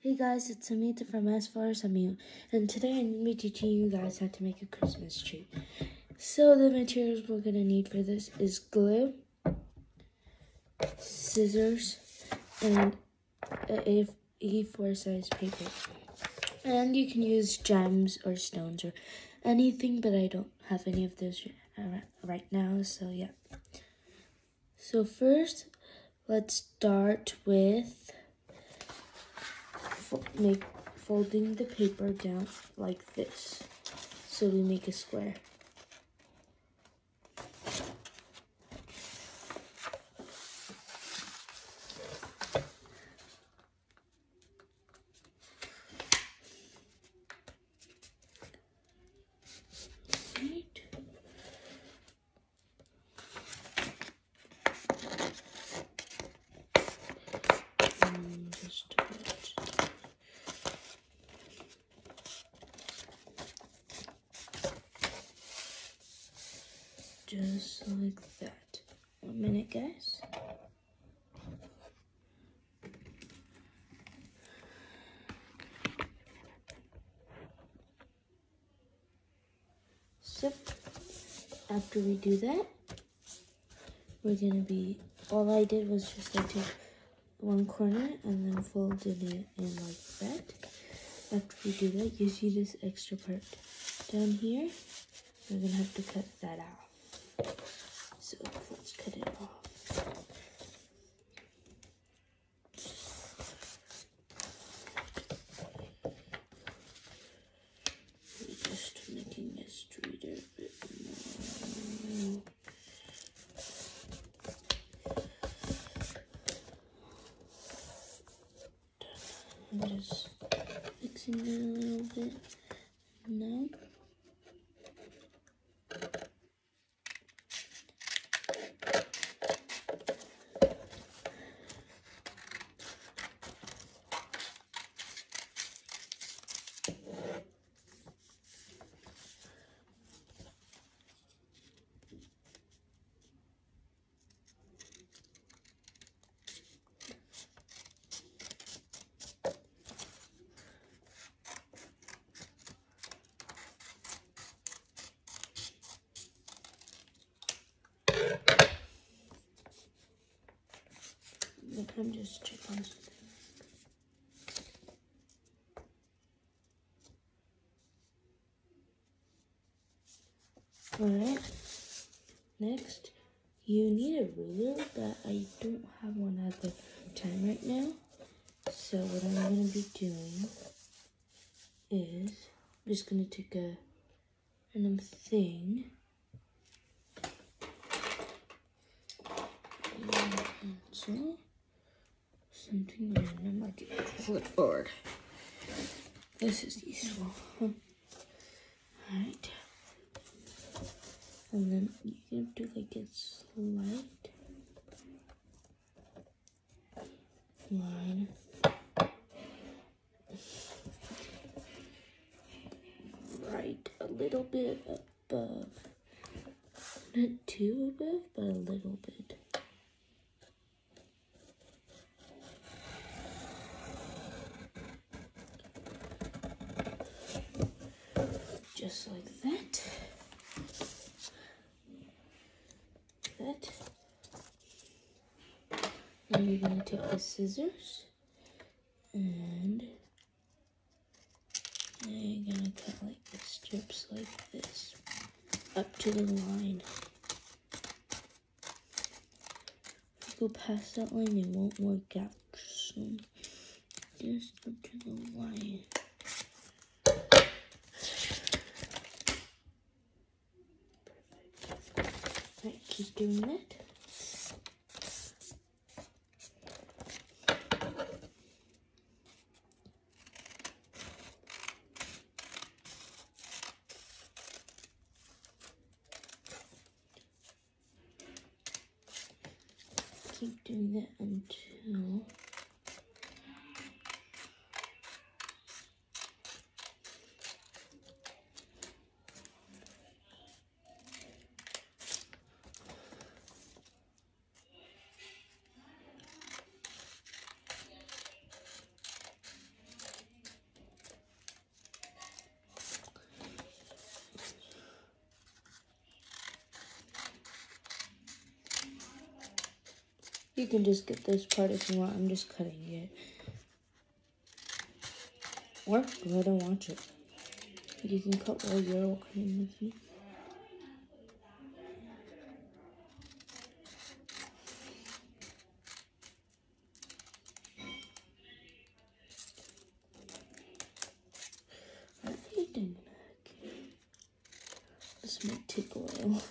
Hey guys, it's Amita from As Far as I'm, and today I'm going to be teaching you guys how to make a Christmas tree. So the materials we're going to need for this is glue, scissors, and A4 size paper. And you can use gems or stones or anything, but I don't have any of those right now, so yeah. So first, let's start with folding the paper down like this, so we make a square. Just a bit. Just like that. 1 minute, guys. So, after we do that, all I did was just I took one corner and then folded it in like that. After we do that, you see this extra part down here? We're gonna have to cut that off. So let's cut it off. We're just making this straighter a bit more. I'm just fixing it a little bit now. I'm just checking something. Alright, next you need a ruler, but I don't have one at the time right now. So what I'm going to be doing is I'm just going to take a random thing and so something random like a clipboard. This is useful. Alright. And then you can do like a slight line. Right a little bit above. Not too above, but a little bit. Just like that. Then you're going to take the scissors and you're going to cut like the strips like this up to the line. If you go past that line, it won't work out. So just up to the line. Perfect. Right, keep doing that. Keep doing that until You can just get this part if you want. I'm just cutting it. Or go ahead and watch it. You can cut while you're cutting with me. This might take a while.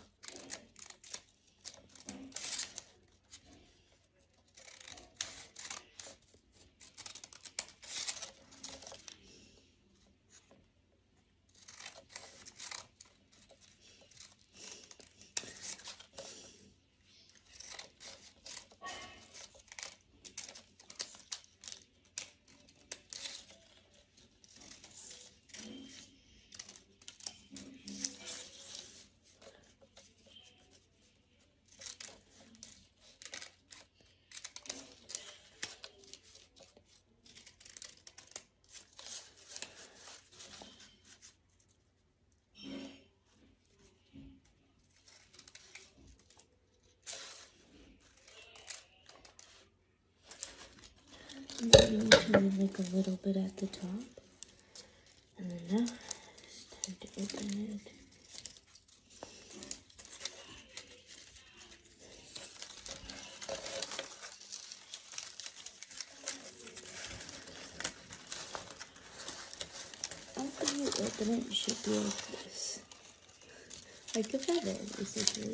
And then you need to leave like a little bit at the top. And then now it's time to open it. After you open it, it should be like this. Like a feather, basically.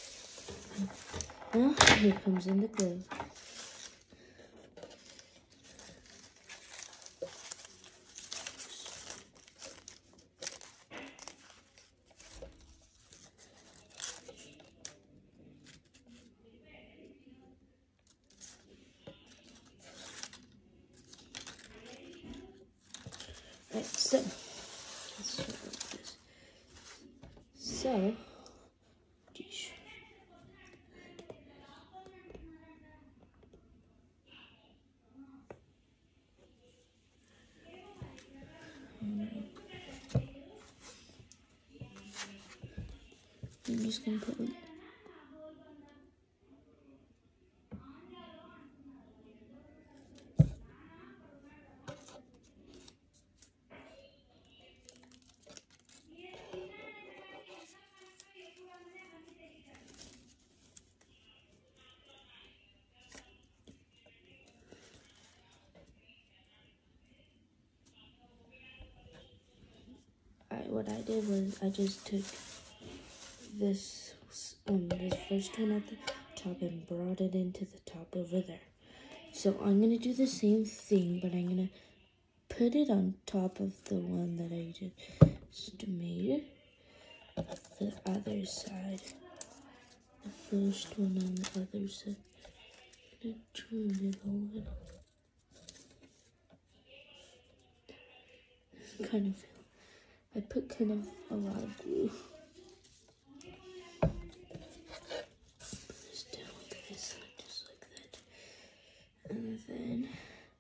Now, here comes in the glue. Right, so let's start with this. So, geez. I'm just gonna put like what I did was I just took this this first one at the top and brought it into the top over there. So I'm gonna do the same thing, but I'm gonna put it on top of the one that I just made. The other side. The first one on the other side. I'm gonna turn it a little. Kind of. I put kind of a lot of glue. Put this down like this, just like that. And then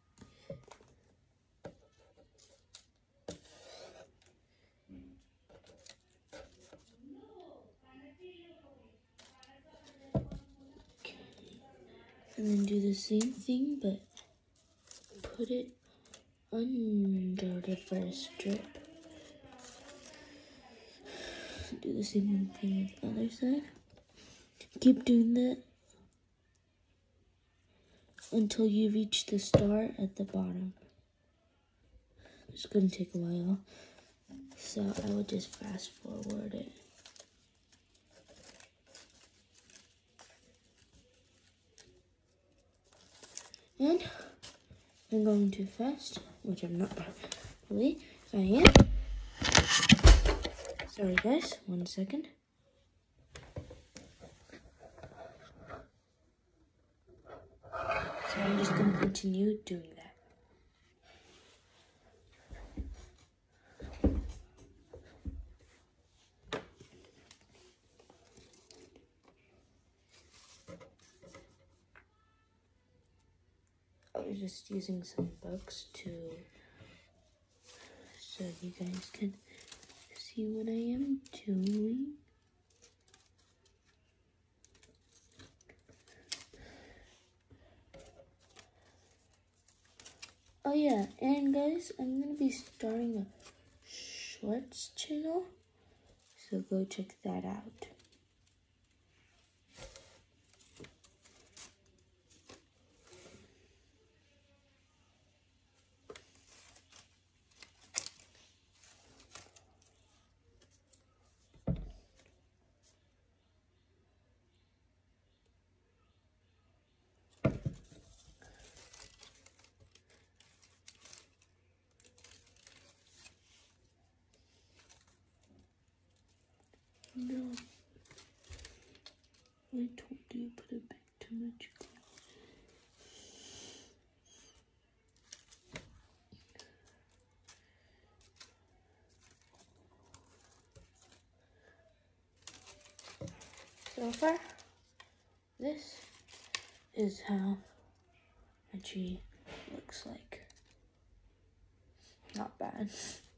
do the same thing, but put it under the first strip. Do the same thing with the other side. Keep doing that until you reach the star at the bottom. It's gonna take a while, so I will just fast forward it. And I'm going too fast, which I'm not probably. If I am. Sorry guys, 1 second. So I'm just going to continue doing that. I was just using some books so you guys can see what I am doing. Oh yeah, and guys, I'm gonna be starting a shorts channel, so go check that out. No, I told you put a bit too much glue. So far, this is how my tree looks like. Not bad.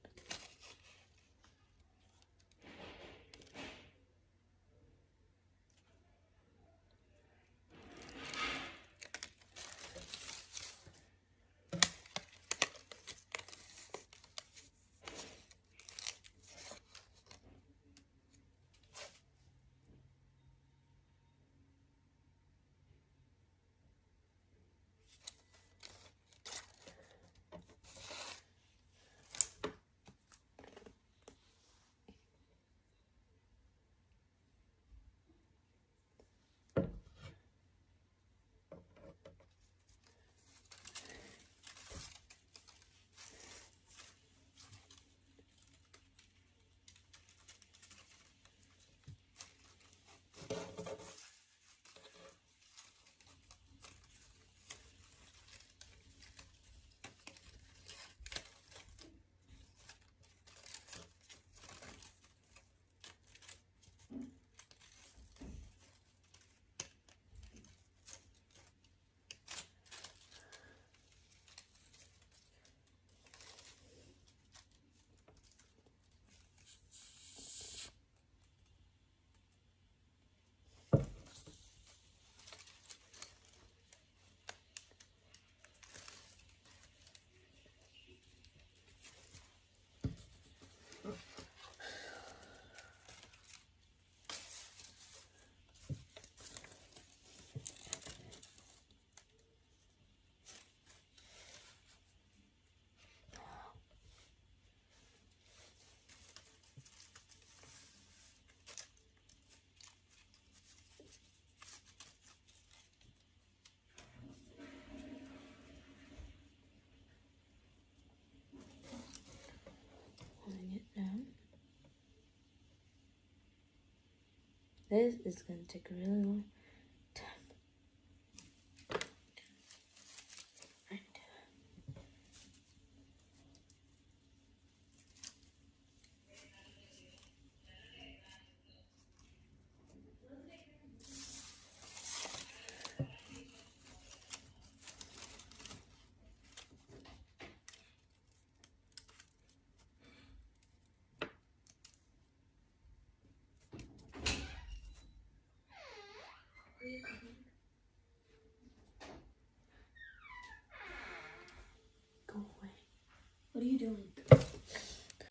Pulling it down. This is going to take a really long time. Right. Go away. What are you doing?